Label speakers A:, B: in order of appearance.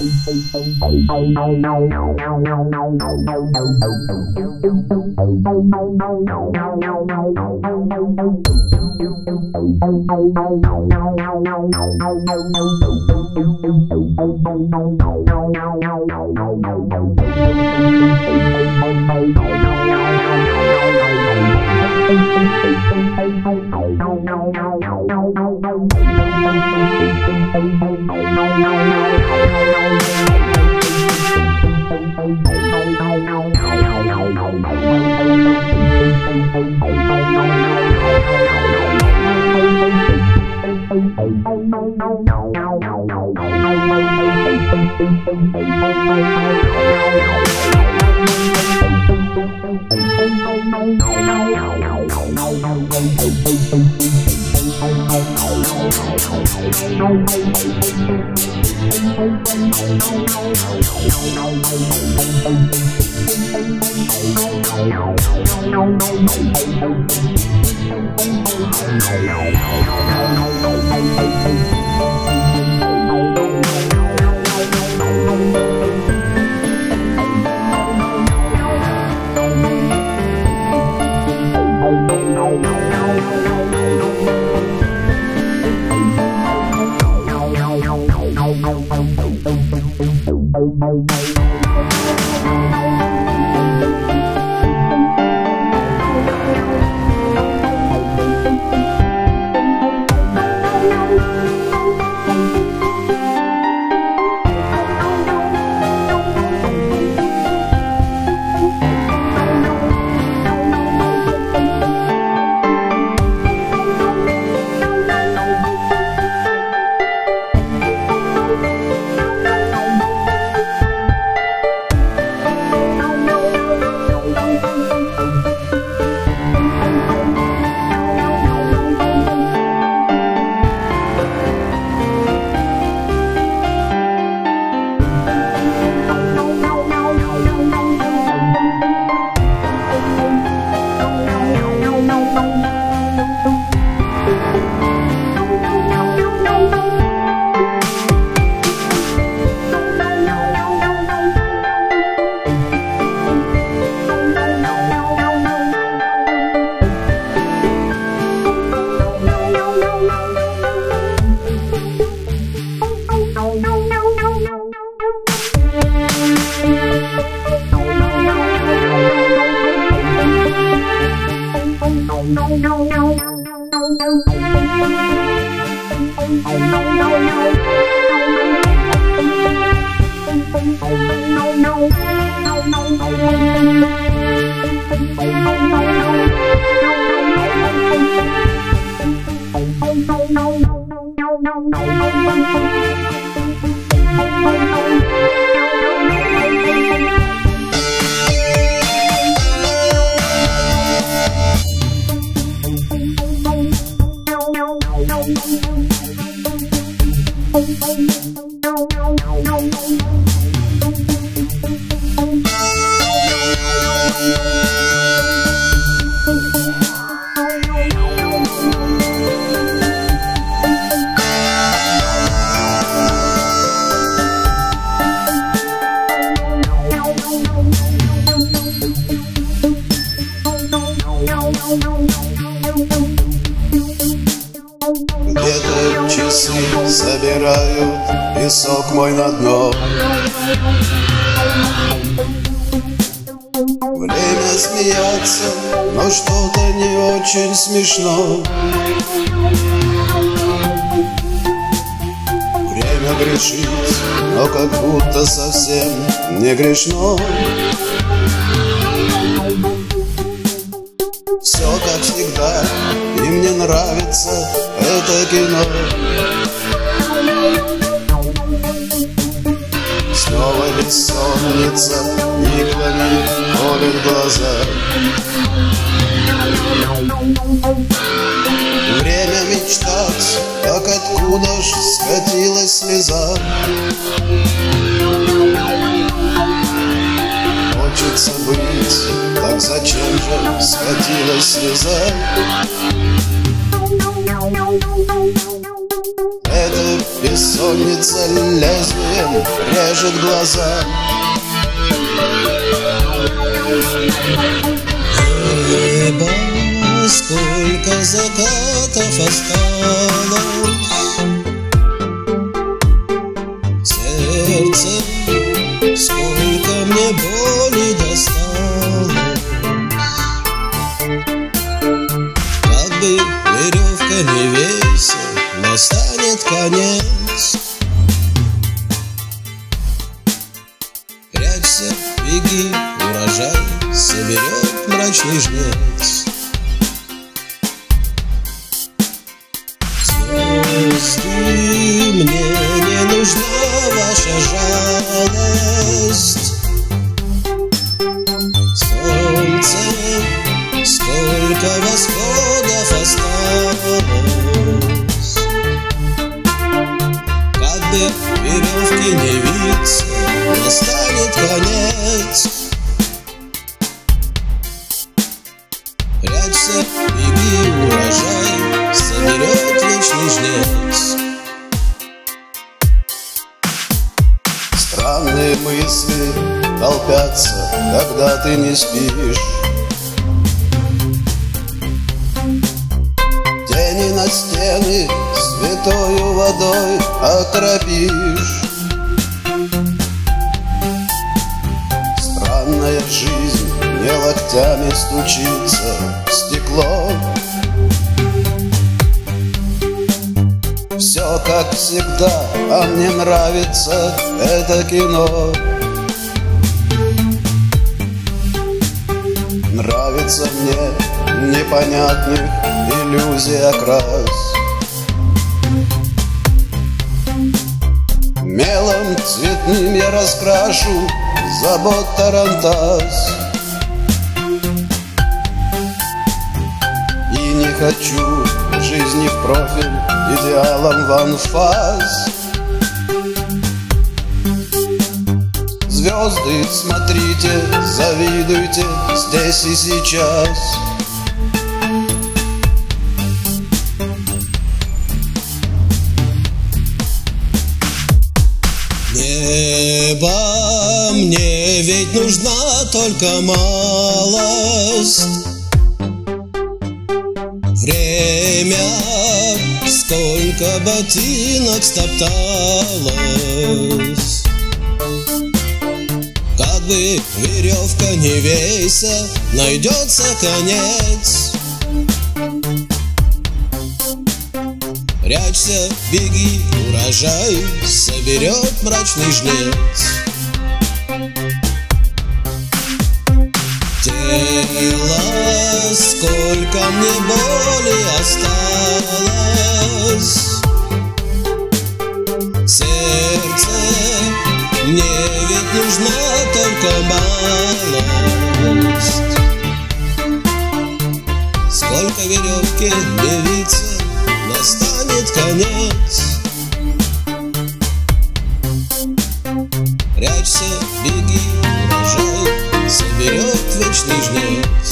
A: Где-то часы собирают песок мой на дно. Время смеяться, но что-то не очень смешно. Время грешить, но как будто совсем не грешно. Все как всегда, и мне нравится это кино. Снова бессонница иглами колет глаза. Время мечтать, так откуда ж скатилась слеза. Хочется быть, так зачем же скатилась слеза? работы бессонница лезвием режет глаза.
B: Небо, сколько закатов осталось, сердце, сколько мне боли досталось. Как бы веревка не весит, настанет конец. Прячься, беги, урожай соберет мрачный жнец. Звезды, мне не нужна ваша жалость. Солнце, сколько восходов осталось. Как бы веревки не виться, настанет конец. Прячься, беги, урожай соберет вечный жнец.
A: Странные мысли толпятся, когда ты не спишь. Тени на стены святою водой окропишь. Странная жизнь мне локтями стучится в стекло. Все как всегда, а мне нравится это кино. Нравится мне непонятных иллюзий окрас. Мелом цветным я раскрашу забот тарантас. И не хочу жизни в профиль, идеалом в анфас. Звезды, смотрите, завидуйте здесь и сейчас.
B: Небо, мне ведь нужна только малость. Время, сколько ботинок стопталось. Как бы веревка не вейся, найдется конец. Прячься, беги, урожай соберет мрачный жнец. Тело, сколько мне боли осталось. Сердце, мне ведь нужна только малость. Сколько веревки не виться, настанет конец. Прячься, беги, урожай соберет вечный жнец.